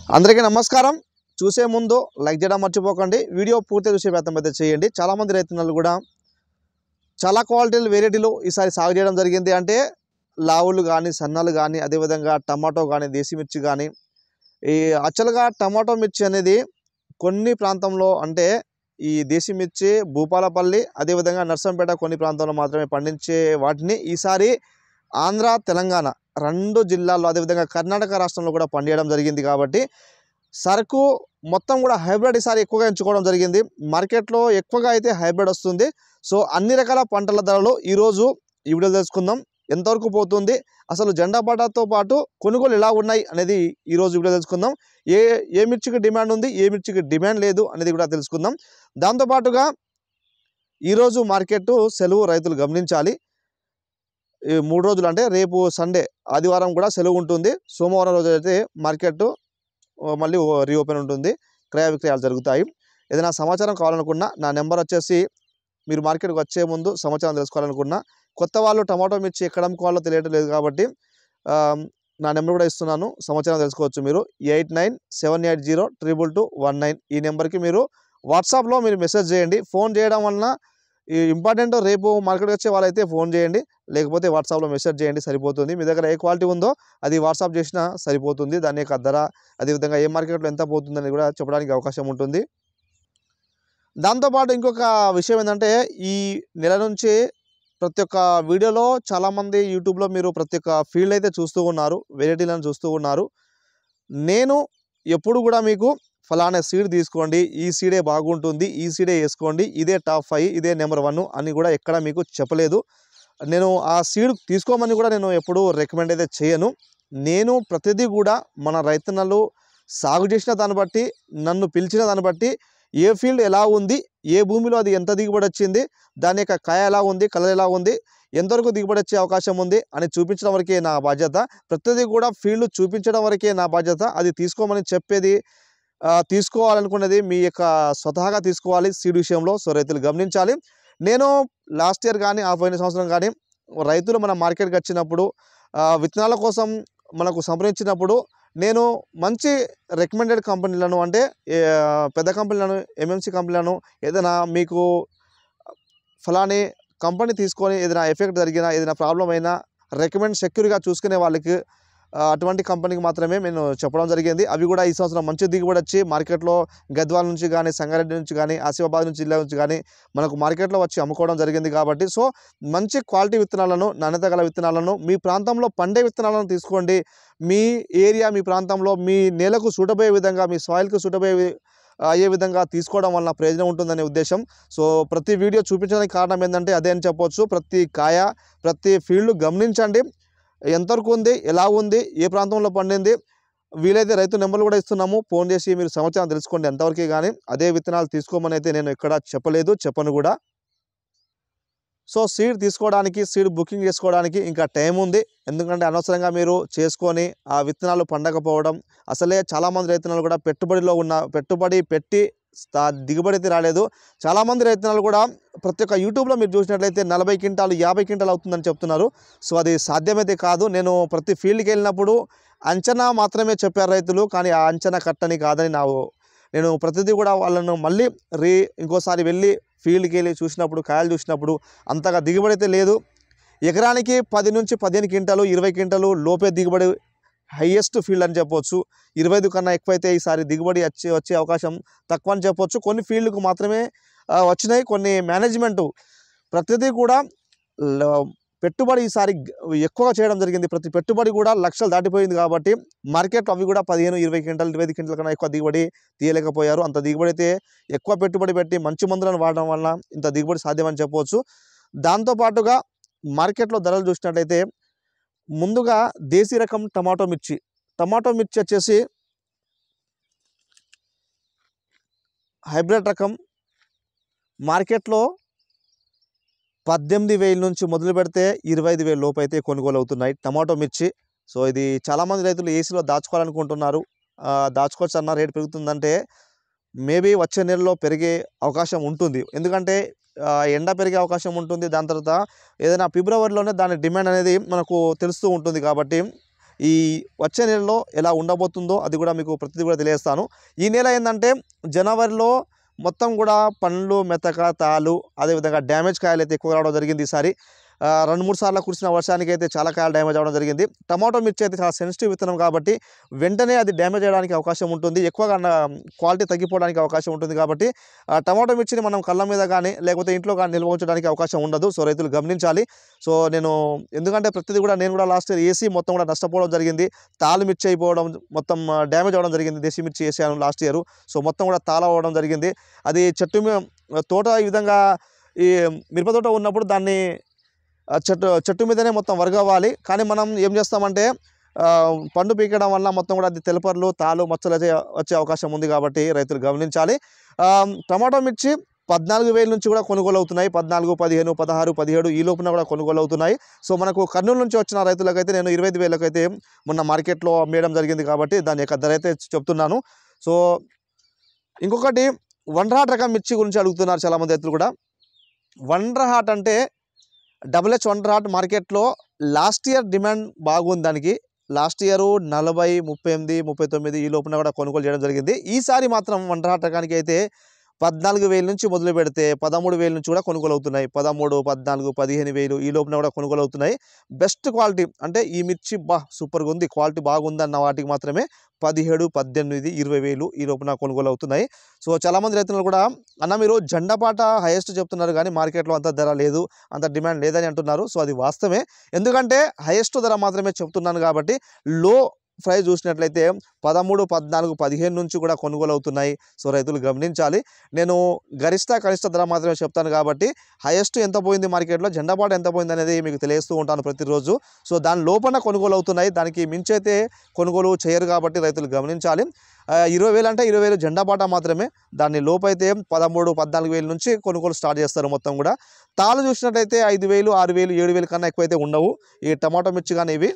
అందరికీ నమస్కారం. చూసే ముందు లైక్ చేయడం మర్చిపోకండి. వీడియో పూర్తిగా చూసే ప్రయత్నం అయితే చేయండి. చాలామంది రైతులు కూడా చాలా క్వాలిటీలు వెరైటీలు ఈసారి సాగు చేయడం జరిగింది. అంటే లావులు కానీ, సన్నలు కానీ, అదేవిధంగా టమాటో కానీ, దేశీ మిర్చి కానీ, ఈ అచ్చలుగా టమాటో మిర్చి అనేది కొన్ని ప్రాంతంలో అంటే ఈ దేశీ మిర్చి భూపాలపల్లి, అదేవిధంగా నర్సంపేట కొన్ని ప్రాంతాల్లో మాత్రమే పండించే వాటిని ఈసారి ఆంధ్ర, తెలంగాణ 2 జిల్లాల్లో, అదేవిధంగా కర్ణాటక రాష్ట్రంలో కూడా పండియడం జరిగింది. కాబట్టి సరుకు మొత్తం కూడా హైబ్రిడ్ ఈసారి ఎక్కువగా ఎంచుకోవడం జరిగింది. మార్కెట్లో ఎక్కువగా అయితే హైబ్రిడ్ వస్తుంది. సో అన్ని రకాల పంటల ధరలు ఈరోజు ఈ వీడియోలో తెలుసుకుందాం. ఎంతవరకు పోతుంది, అసలు జెండా పాటతో పాటు కొనుగోలు ఎలా ఉన్నాయి అనేది ఈరోజు వీడియో తెలుసుకుందాం. ఏ మిర్చికి డిమాండ్ ఉంది, ఏ మిర్చికి డిమాండ్ లేదు అనేది కూడా తెలుసుకుందాం. దాంతోపాటుగా ఈరోజు మార్కెట్ సెలవు, రైతులు గమనించాలి. ఈ 3 రోజులు అంటే రేపు సండే, ఆదివారం కూడా సెలవు ఉంటుంది. సోమవారం రోజు అయితే మార్కెట్ మళ్ళీ రీఓపెన్ ఉంటుంది, క్రయ విక్రయాలు జరుగుతాయి. ఏదైనా సమాచారం కావాలనుకున్నా నా నెంబర్ వచ్చేసి, మీరు మార్కెట్కి వచ్చే ముందు సమాచారం తెలుసుకోవాలనుకున్నా, కొత్త వాళ్ళు టమాటో మిర్చి ఎక్కడ అమ్ముకోవాలో తెలియటం లేదు కాబట్టి నా నెంబర్ కూడా ఇస్తున్నాను, సమాచారం తెలుసుకోవచ్చు. మీరు 8978022219 ఈ నెంబర్కి మీరు వాట్సాప్లో మీరు మెసేజ్ చేయండి. ఫోన్ చేయడం వలన ఇంపార్టెంట్, రేపు మార్కెట్కి వచ్చే వాళ్ళైతే ఫోన్ చేయండి, లేకపోతే వాట్సాప్లో మెసేజ్ చేయండి, సరిపోతుంది. మీ దగ్గర ఏ క్వాలిటీ ఉందో అది వాట్సాప్ చేసినా సరిపోతుంది. దాని యొక్క ధర, అదేవిధంగా ఏ మార్కెట్లో ఎంత పోతుందని కూడా చెప్పడానికి అవకాశం ఉంటుంది. దాంతోపాటు ఇంకొక విషయం ఏంటంటే, ఈ నెల నుంచి ప్రతి ఒక్క వీడియోలో చాలామంది యూట్యూబ్లో మీరు ప్రతి ఒక్క ఫీల్డ్ అయితే చూస్తూ ఉన్నారు, వెరైటీలను చూస్తూ ఉన్నారు. నేను ఎప్పుడు కూడా మీకు ఫలానా సీడ్ తీసుకోండి, ఈ సీడే బాగుంటుంది, ఈ సీడే వేసుకోండి, ఇదే టాప్ 5, ఇదే నెంబర్ 1 అని కూడా ఎక్కడ మీకు చెప్పలేదు. నేను ఆ సీడ్ తీసుకోమని కూడా నేను ఎప్పుడూ రికమెండ్ అయితే చేయను. నేను ప్రతిదీ కూడా మన రైతన్నలు సాగు చేసిన దాన్ని బట్టి, నన్ను పిలిచిన దాన్ని బట్టి, ఏ ఫీల్డ్ ఎలా ఉంది, ఏ భూమిలో అది ఎంత దిగుబడి వచ్చింది, దాని యొక్క కాయ ఎలా ఉంది, కలర్ ఎలా ఉంది, ఎంతవరకు దిగుబడి వచ్చే అవకాశం ఉంది అని చూపించడం వరకే నా బాధ్యత. ప్రతిదీ కూడా ఫీల్డ్ చూపించడం వరకే నా బాధ్యత. అది తీసుకోమని చెప్పేది, తీసుకోవాలనుకున్నది మీ యొక్క స్వతహాగా తీసుకోవాలి సీడ్ విషయంలో. సో రైతులు గమనించాలి. నేను లాస్ట్ ఇయర్ కానీ, ఆ పోయిన సంవత్సరం కానీ రైతులు మన మార్కెట్కి వచ్చినప్పుడు విత్తనాల కోసం మనకు సంప్రదించినప్పుడు నేను మంచి రికమెండెడ్ కంపెనీలను, అంటే పెద్ద కంపెనీలను, ఎంఎంసీ కంపెనీలను, ఏదైనా మీకు ఫలాని కంపెనీ తీసుకొని ఏదైనా ఎఫెక్ట్ జరిగినా, ఏదైనా ప్రాబ్లం అయినా రికమెండ్ సెక్యూర్గా చూసుకునే వాళ్ళకి అటువంటి కంపెనీకి మాత్రమే నేను చెప్పడం జరిగింది. అవి కూడా ఈ సంవత్సరం మంచి దిగుబడి వచ్చి మార్కెట్లో గద్వాల నుంచి కానీ, సంగారెడ్డి నుంచి కానీ, ఆసిఫాబాద్ నుంచి జిల్లా నుంచి కానీ మనకు మార్కెట్లో వచ్చి అమ్ముకోవడం జరిగింది. కాబట్టి సో మంచి క్వాలిటీ విత్తనాలను, నాణ్యత గల విత్తనాలను, మీ ప్రాంతంలో పండే విత్తనాలను తీసుకోండి. మీ ఏరియా, మీ ప్రాంతంలో మీ నేలకు సూటబోయే విధంగా, మీ సాయిల్కి సూటబోయే అయ్యే విధంగా తీసుకోవడం వలన ప్రయోజనం ఉంటుందనే ఉద్దేశం. సో ప్రతి వీడియో చూపించడానికి కారణం ఏంటంటే అదే అని చెప్పొచ్చు. ప్రతి కాయ, ప్రతి ఫీల్డ్ గమనించండి, ఎంతవరకు ఉంది, ఎలా ఉంది, ఏ ప్రాంతంలో పండింది. వీలైతే రైతు నెంబర్లు కూడా ఇస్తున్నాము, ఫోన్ చేసి మీరు సమాచారం తెలుసుకోండి ఎంతవరకే. కానీ అదే విత్తనాలు తీసుకోమని అయితే నేను ఎక్కడ చెప్పలేదు, చెప్పను కూడా. సో సీడ్ తీసుకోవడానికి, సీడ్ బుకింగ్ చేసుకోవడానికి ఇంకా టైం ఉంది. ఎందుకంటే అనవసరంగా మీరు చేసుకొని ఆ విత్తనాలు పండకపోవడం, అసలే చాలామంది రైతన్నలు కూడా పెట్టుబడి పెట్టి దిగుబడి అయితే రాలేదు. చాలామంది రైతన్నలు కూడా ప్రతి ఒక్క యూట్యూబ్లో మీరు చూసినట్లయితే 40 క్వింటాలు 50 క్వింటాలు అవుతుందని చెప్తున్నారు. సో అది సాధ్యమైతే కాదు. నేను ప్రతి ఫీల్డ్కి వెళ్ళినప్పుడు అంచనా మాత్రమే చెప్పారు రైతులు, కానీ ఆ అంచనా కట్టని కాదని నేను ప్రతిదీ కూడా వాళ్ళను మళ్ళీ ఇంకోసారి వెళ్ళి ఫీల్డ్కి వెళ్ళి చూసినప్పుడు, కాయలు చూసినప్పుడు అంతగా దిగుబడి అయితే లేదు. ఎకరానికి 10 నుంచి 15 క్వింటాలు, 20 క్వింటాలు లోపే దిగుబడి హైయెస్ట్ ఫీల్డ్ అని చెప్పొచ్చు. 25 కన్నా ఎక్కువైతే ఈసారి దిగుబడి వచ్చే అవకాశం తక్కువ అని చెప్పొచ్చు. కొన్ని ఫీల్డ్కు మాత్రమే వచ్చినాయి. కొన్ని మేనేజ్మెంటు ప్రతిదీ కూడా పెట్టుబడి ఈసారి ఎక్కువగా చేయడం జరిగింది. ప్రతి పెట్టుబడి కూడా లక్షలు దాటిపోయింది. కాబట్టి మార్కెట్లో అవి కూడా 15, 20 క్వింటాలు, 25 క్వింటాల కన్నా ఎక్కువ దిగుబడి తీయలేకపోయారు. అంత దిగుబడి అయితే ఎక్కువ పెట్టుబడి పెట్టి మంచి మందులను వాడడం వల్ల ఇంత దిగుబడి సాధ్యమని చెప్పవచ్చు. దాంతోపాటుగా మార్కెట్లో ధరలు చూసినట్లయితే ముందుగా దేశీ రకం టమాటో మిర్చి వచ్చేసి హైబ్రిడ్ రకం మార్కెట్లో 18,000 నుంచి మొదలు పెడితే 25,000 లోపు అయితే కొనుగోలు అవుతున్నాయి టమాటో మిర్చి. సో ఇది చాలామంది రైతులు ఏసీలో దాచుకోవాలనుకుంటున్నారు. దాచుకోవచ్చు అన్న, రేటు పెరుగుతుందంటే మేబీ వచ్చే నెలలో పెరిగే అవకాశం ఉంటుంది. ఎందుకంటే ఎండ పెరిగే అవకాశం ఉంటుంది. దాని తర్వాత ఏదైనా ఫిబ్రవరిలోనే దాని డిమాండ్ అనేది మనకు తెలుస్తూ ఉంటుంది. కాబట్టి ఈ వచ్చే నెలలో ఎలా ఉండబోతుందో అది కూడా మీకు ప్రతిదీ కూడా తెలియజేస్తాను. ఈ నెల ఏంటంటే జనవరిలో మొత్తం కూడా పండ్లు, మెతక, తాలు, అదేవిధంగా డ్యామేజ్ కాయలు అయితే ఎక్కువ రావడం జరిగింది ఈసారి. 2-3 సార్లు కురిసిన వర్షానికి అయితే చాలా కాయలు డ్యామేజ్ అవ్వడం జరిగింది. టమాటో మిర్చి అయితే చాలా సెన్సిటివ్ విత్తనం కాబట్టి వెంటనే అది డ్యామేజ్ అయ్యడానికి అవకాశం ఉంటుంది. ఎక్కువగా క్వాలిటీ తగ్గిపోవడానికి అవకాశం ఉంటుంది కాబట్టి టమాటో మిర్చిని మనం కళ్ళ మీద కానీ లేకపోతే ఇంట్లో కానీ నిల్వ ఉంచడానికి అవకాశం ఉండదు. సో రైతులు గమనించాలి. సో ఎందుకంటే ప్రతిదీ కూడా నేను కూడా లాస్ట్ ఇయర్ వేసి మొత్తం కూడా నష్టపోవడం జరిగింది. తాలు మిర్చి అయిపోవడం, మొత్తం డ్యామేజ్ అవ్వడం జరిగింది. దేశీ మిర్చి వేసాను లాస్ట్ ఇయర్. సో మొత్తం కూడా తాళ అవ్వడం జరిగింది. అది తోట ఈ విధంగా ఈ మిరప తోట ఉన్నప్పుడు దాన్ని చెట్టు మీదనే మొత్తం వర్గవ్వాలి. కానీ మనం ఏం చేస్తామంటే పండు పీకడం వల్ల మొత్తం కూడా అది తెలపర్లు, తాలు, మచ్చలు వచ్చే అవకాశం ఉంది కాబట్టి రైతులు గమనించాలి. టమాటో మిర్చి 14,000 నుంచి కూడా కొనుగోలు అవుతున్నాయి. 14, 15, 16, 17 ఈ లోపున కూడా కొనుగోలు అవుతున్నాయి. సో మనకు కర్నూలు నుంచి వచ్చిన రైతులకైతే నేను 25,000 అయితే మొన్న మార్కెట్లో అమ్మేయడం జరిగింది కాబట్టి దాని యొక్క ధర అయితే చెప్తున్నాను. సో ఇంకొకటి వండర్హాట్ రకం మిర్చి గురించి అడుగుతున్నారు చాలామంది రైతులు కూడా. వండర్హాట్ అంటే డబుల్-హెచ్ వండర్హాట్ మార్కెట్లో లాస్ట్ ఇయర్ డిమాండ్ బాగుంది. దానికి లాస్ట్ ఇయర్ 40, 38, 39 ఈ లోపున కూడా కొనుగోలు చేయడం జరిగింది. ఈసారి మాత్రం వండర్హాట్ రకానికి అయితే 14,000 నుంచి మొదలు పెడితే 13,000 నుంచి కూడా కొనుగోలు అవుతున్నాయి. 13, 14, 15,000 ఈ లోపున కూడా కొనుగోలు అవుతున్నాయి. బెస్ట్ క్వాలిటీ అంటే ఈ మిర్చి సూపర్గా ఉంది, క్వాలిటీ బాగుందన్న వాటికి మాత్రమే 17, 18, 20,000 ఈ లోపున కొనుగోలు అవుతున్నాయి. సో చాలామంది రైతులు కూడా అన్న మీరు జెండాపాట హైయెస్ట్ చెప్తున్నారు కానీ మార్కెట్లో అంత ధర లేదు, అంత డిమాండ్ లేదని అంటున్నారు. సో అది వాస్తవమే. ఎందుకంటే హైయెస్ట్ ధర మాత్రమే చెప్తున్నాను కాబట్టి లో ప్రైస్ చూసినట్లయితే 13, 14, 15 నుంచి కూడా కొనుగోలు అవుతున్నాయి. సో రైతులు గమనించాలి. నేను గరిష్ట కనిష్ట ధర మాత్రమే చెప్తాను కాబట్టి హైయెస్ట్ ఎంత పోయింది మార్కెట్లో, జెండాపాట ఎంత పోయింది అనేది మీకు తెలియజేస్తూ ఉంటాను ప్రతిరోజు. సో దాని లోపల కొనుగోలు అవుతున్నాయి, దానికి మించి అయితే కొనుగోలు చేయరు కాబట్టి రైతులు గమనించాలి. 20,000 అంటే 20,000 జెండాపాట మాత్రమే. దాని లోపైతే 13, 14,000 నుంచి కొనుగోలు స్టార్ట్ చేస్తారు మొత్తం కూడా. తాళ్ళు చూసినట్లయితే 5,000, 6,000, 7,000 కన్నా ఎక్కువైతే ఉండవు ఈ టమాటో మిర్చి కానీ ఇవి.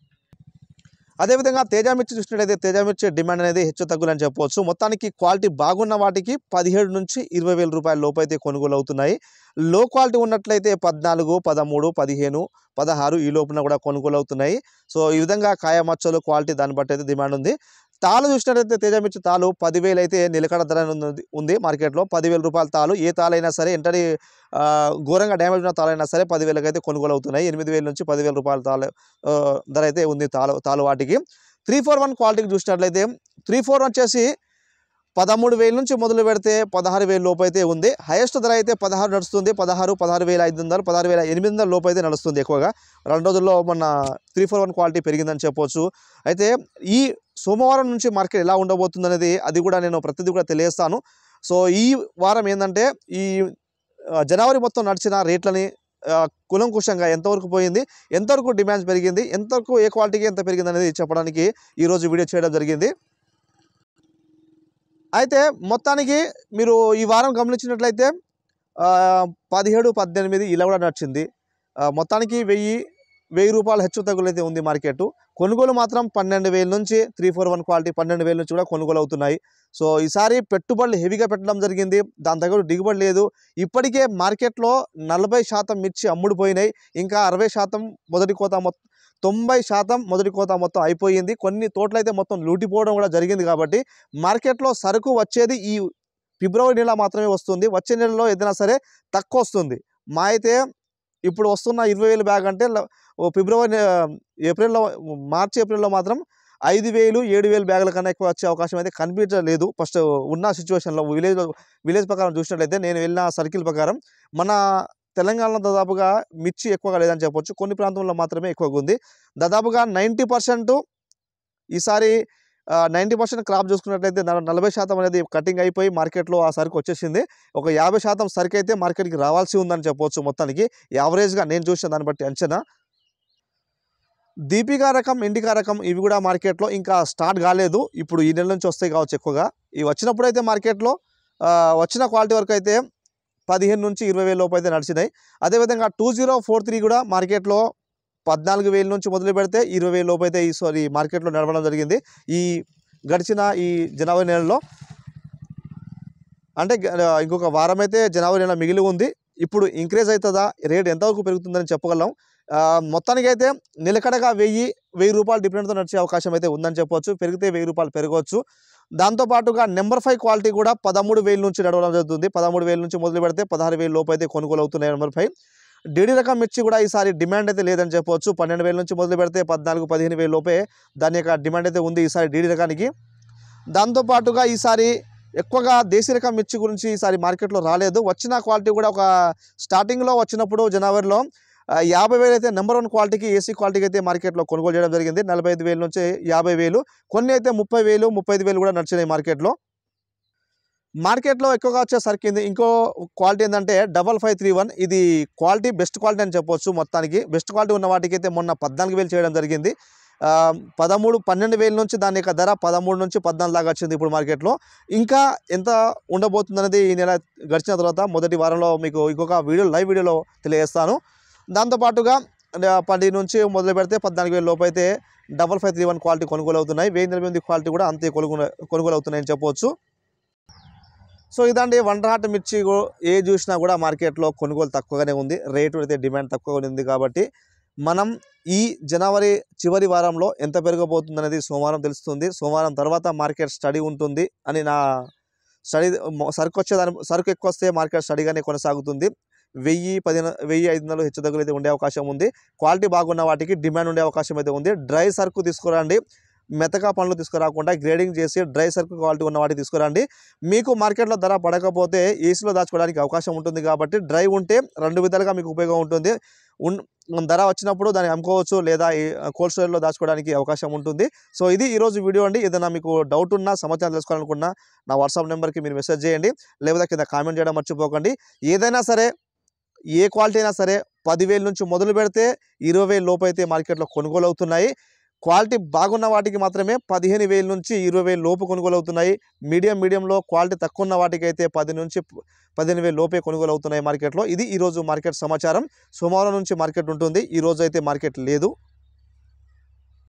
అదేవిధంగా తేజ మిర్చి చూసినట్లయితే తేజ మిర్చి డిమాండ్ అనేది హెచ్చు తగ్గులని చెప్పవచ్చు. మొత్తానికి క్వాలిటీ బాగున్న వాటికి 17 నుంచి 20,000 రూపాయల లోపు అయితే కొనుగోలు అవుతున్నాయి. లో క్వాలిటీ ఉన్నట్లయితే 14, 13, 15, 16 ఈ లోపున కూడా కొనుగోలు అవుతున్నాయి. సో ఈ విధంగా కాయ మచ్చలు క్వాలిటీ దాన్ని బట్టి అయితే డిమాండ్ ఉంది. తాలు చూసినట్లయితే తేజ మిర్చి తాలు 10,000 అయితే నిలకడ ధర ఉంది మార్కెట్లో. 10,000 రూపాయల తాలు ఏ తాలైనా సరే ఎంటరీ ఘోరంగా డ్యామేజ్ ఉన్న తాలైనా సరే 10,000 అయితే కొనుగోలు అవుతున్నాయి. 8,000 నుంచి 10,000 రూపాయల ధర అయితే ఉంది తాలు వాటికి. 341 క్వాలిటీకి చూసినట్లయితే 341 వచ్చేసి 13,000 నుంచి మొదలు పెడితే 16,000 లోపు అయితే ఉంది. హైయెస్ట్ ధర అయితే 16 నడుస్తుంది. 16, 16,500, 16,800 లోపు అయితే నడుస్తుంది ఎక్కువగా. 2 రోజుల్లో మొన్న 341 క్వాలిటీ పెరిగిందని చెప్పవచ్చు. అయితే ఈ సోమవారం నుంచి మార్కెట్ ఎలా ఉండబోతుంది అనేది అది కూడా నేను ప్రతిదీ కూడా తెలియజేస్తాను. సో ఈ వారం ఏంటంటే ఈ జనవరి మొత్తం నడిచిన రేట్లని కులంకుశంగా ఎంతవరకు పోయింది, ఎంతవరకు డిమాండ్స్ పెరిగింది, ఎంతవరకు ఏ క్వాలిటీకి ఎంత పెరిగింది అనేది చెప్పడానికి ఈరోజు వీడియో చేయడం జరిగింది. అయితే మొత్తానికి మీరు ఈ వారం గమనించినట్లయితే 17, 18 ఇలా కూడా నడిచింది. మొత్తానికి 1,000 రూపాయలు హెచ్చు తగ్గులు అయితే ఉంది మార్కెట్. కొనుగోలు మాత్రం 12,000 నుంచి 341 క్వాలిటీ 12,000 నుంచి కూడా కొనుగోలు అవుతున్నాయి. సో ఈసారి పెట్టుబడులు హెవీగా పెట్టడం జరిగింది, దాని దగ్గర దిగుబడి లేదు. ఇప్పటికే మార్కెట్లో 40% మిర్చి అమ్ముడుపోయినాయి. ఇంకా 60% మొదటి కోత 90% మొదటి కోత మొత్తం అయిపోయింది. కొన్ని తోటలైతే మొత్తం లూటిపోవడం కూడా జరిగింది. కాబట్టి మార్కెట్లో సరుకు వచ్చేది ఈ ఫిబ్రవరి నెల మాత్రమే వస్తుంది. వచ్చే నెలలో ఏదైనా సరే తక్కువ వస్తుంది. మా అయితే ఇప్పుడు వస్తున్న 20,000 బ్యాగ్ అంటే మార్చి ఏప్రిల్లో మాత్రం 5,000, 7,000 బ్యాగుల కన్నా ఎక్కువ వచ్చే అవకాశం అయితే కనిపించలేదు. ఫస్ట్ ఉన్న సిచ్యువేషన్లో విలేజ్ ప్రకారం చూసినట్లయితే నేను వెళ్ళిన సర్కిల్ ప్రకారం మన తెలంగాణలో దాదాపుగా మిర్చి ఎక్కువగా లేదని చెప్పొచ్చు. కొన్ని ప్రాంతంలో మాత్రమే ఎక్కువగా ఉంది. దాదాపుగా 90% ఈసారి 90% క్రాప్ చూసుకున్నట్లయితే 40% అనేది కటింగ్ అయిపోయి మార్కెట్లో ఆ సరుకు వచ్చేసింది. ఒక 50% సరుకు అయితే మార్కెట్కి రావాల్సి ఉందని చెప్పవచ్చు. మొత్తానికి యావరేజ్గా నేను చూసిన దాన్ని బట్టి అంచనా. దీపికా రకం, ఇండికా రకం ఇవి కూడా మార్కెట్లో ఇంకా స్టార్ట్ కాలేదు. ఇప్పుడు ఈ నెల నుంచి వస్తాయి కావచ్చు ఎక్కువగా. ఇవి వచ్చినప్పుడు అయితే మార్కెట్లో వచ్చిన క్వాలిటీ వరకు అయితే 15 నుంచి 20,000 లోపు అయితే నడిచినాయి. అదేవిధంగా 2043 కూడా మార్కెట్లో 14,000 నుంచి మొదలు పెడితే 20,000 లోపు అయితే ఈ మార్కెట్లో నడవడం జరిగింది. ఈ గడిచిన ఈ జనవరి నెలలో అంటే ఇంకొక వారం అయితే జనవరి నెల మిగిలి ఉంది. ఇప్పుడు ఇంక్రీజ్ అవుతుందా, రేట్ ఎంతవరకు పెరుగుతుందని చెప్పగలం. మొత్తానికైతే నిలకడగా 1000 రూపాయలు డిఫరెంట్‌తో నడిచే అవకాశం అయితే ఉందని చెప్పొచ్చు. పెరిగితే 1000 రూపాయలు పెరగవచ్చు. దాంతో పాటుగా నంబర్ 5 క్వాలిటీ కూడా 13,000 నుంచి నడవడం జరుగుతుంది. 13,000 నుంచి మొదలుపెడితే 16,000 లోపు అయితే కొనుగోలు అవుతున్నాయి నంబర్ 5. డీడీ రకం మిర్చి కూడా ఈసారి డిమాండ్ అయితే లేదని చెప్పొచ్చు. 12,000 నుంచి మొదలుపెడితే 14,000, 15,000 లోపే దాని యొక్క డిమాండ్ అయితే ఉంది ఈసారి డీడీ రకానికి. దాంతో పాటుగా ఈసారి ఎక్కువగా దేశీ రకం మిర్చి గురించి ఈసారి మార్కెట్‌లో రాలేదు. వచ్చిన క్వాలిటీ కూడా ఒక స్టార్టింగ్‌లో వచ్చినప్పుడు జనవరిలో 50,000 అయితే నంబర్ 1 క్వాలిటీకి ఏసీ క్వాలిటీకి అయితే మార్కెట్‌లో కొనుగోలు చేయడం జరిగింది. 45,000 నుంచి 50,000 కొన్ని అయితే 30,000, 35,000 కూడా నడిచినాయి మార్కెట్‌లో. మార్కెట్‌లో ఎక్కువగా వచ్చే సరుకు ఇంకో క్వాలిటీ ఏందంటే 5531 ఇది క్వాలిటీ బెస్ట్ క్వాలిటీ అని చెప్పొచ్చు మొత్తానికి. బెస్ట్ క్వాలిటీ ఉన్న వాటికైతే మొన్న 14,000 చేయడం జరిగింది. 12,000 నుంచి దాని యొక్క ధర 13 నుంచి 14 దాకా వచ్చింది ఇప్పుడు మార్కెట్‌లో. ఇంకా ఎంత ఉండబోతుందనేది ఈ నెల గడిచిన తర్వాత మొదటి వారంలో మీకు ఇంకొక లైవ్ వీడియోలో తెలియజేస్తాను. దాంతో పాటుగా 10 నుంచి మొదలుపెడితే 14,000 లోపు అయితే 5531 క్వాలిటీ కొనుగోలు అవుతున్నాయి. 1008 క్వాలిటీ కూడా అంతే కొనుగోలు అవుతున్నాయని చెప్పవచ్చు. సో ఇదండి వండర్ హార్ట్ మిర్చి చూసినా కూడా మార్కెట్లో కొనుగోలు తక్కువగానే ఉంది. రేటు అయితే డిమాండ్ తక్కువగా ఉంది కాబట్టి మనం ఈ జనవరి చివరి వారంలో ఎంత పెరగబోతుందనేది సోమవారం తెలుస్తుంది. సోమవారం తర్వాత మార్కెట్ స్టడీ ఉంటుంది అని నా స్టడీ. సరుకు ఎక్కువ వస్తే మార్కెట్ స్టడీగానే కొనసాగుతుంది. 1,500 హెచ్చుతగ్గులు అయితే ఉండే అవకాశం ఉంది. క్వాలిటీ బాగున్న వాటికి డిమాండ్ ఉండే అవకాశం అయితే ఉంది. డ్రై సరుకు తీసుకురండి, మెతక పండ్లు తీసుకురాకుండా గ్రేడింగ్ చేసి డ్రై సరుకు క్వాలిటీ ఉన్న వాటికి తీసుకురండి. మీకు మార్కెట్లో ధర పడకపోతే ఏసీలో దాచుకోవడానికి అవకాశం ఉంటుంది కాబట్టి డ్రై ఉంటే 2 విధాలుగా మీకు ఉపయోగం ఉంటుంది. ధర వచ్చినప్పుడు దాన్ని అమ్ముకోవచ్చు, లేదా కోల్డ్ స్టోరేజ్లో దాచుకోవడానికి అవకాశం ఉంటుంది. సో ఇది ఈరోజు వీడియో అండి. ఏదైనా మీకు డౌట్ ఉన్నా, సమాచారం తెలుసుకోవాలనుకున్నా నా వాట్సాప్ నెంబర్కి మీరు మెసేజ్ చేయండి, లేకపోతే కింద కామెంట్ చేయడం మర్చిపోకండి. ఏదైనా సరే, ఏ క్వాలిటీ అయినా సరే 10,000 నుంచి మొదలు పెడితే 20,000 లోపు అయితే మార్కెట్లో కొనుగోలు అవుతున్నాయి. క్వాలిటీ బాగున్న వాటికి మాత్రమే 15,000 నుంచి 20,000 లోపు కొనుగోలు అవుతున్నాయి. మీడియంలో క్వాలిటీ తక్కువ ఉన్న వాటికి అయితే 10 నుంచి 15,000 లోపే కొనుగోలు అవుతున్నాయి మార్కెట్లో. ఇది ఈరోజు మార్కెట్ సమాచారం. సోమవారం నుంచి మార్కెట్ ఉంటుంది. ఈరోజు అయితే మార్కెట్ లేదు.